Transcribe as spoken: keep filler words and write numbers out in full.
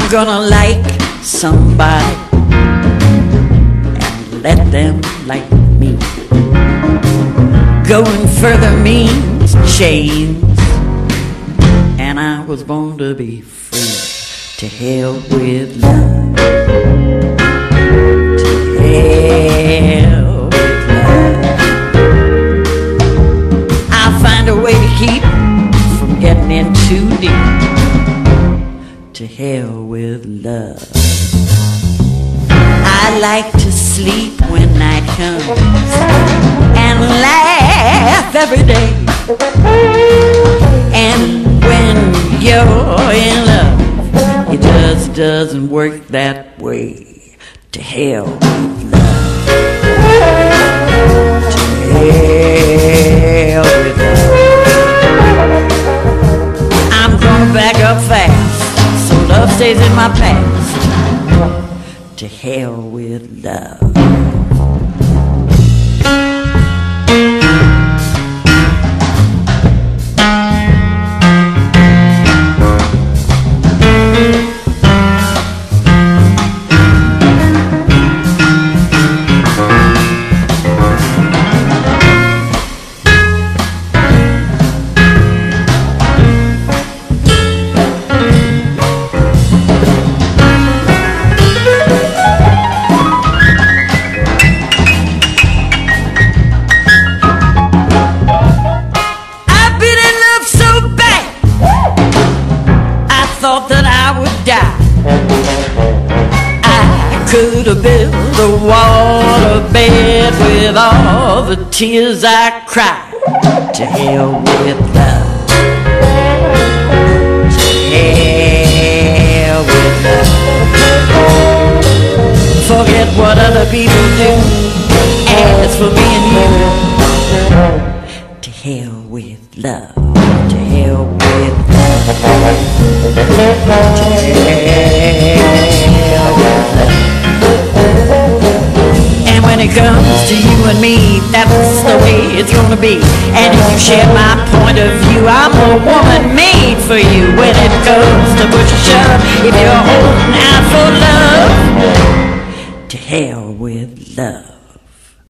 gonna like somebody and let them like me. Going further means chains, and I was born to be free. To hell with love. To hell with love. I'll find a way to keep from getting in too deep. To hell with love. I like to sleep when night comes and laugh every day. And when you're in love, it just doesn't work that way. To hell with love. To hell with love. I'm gonna back up fast so love stays in my past. To hell with love. Thought that I would die. I could have built a waterbed with all the tears I cried. To hell with love. To hell with love. Forget what other people do. As for me and you, to hell with love. To hell with love. To hell with love. And when it comes to you and me, that's the way it's gonna be. And if you share my point of view, I'm a woman made for you. When it comes to push and shove, if you're holding out for love, to hell with love.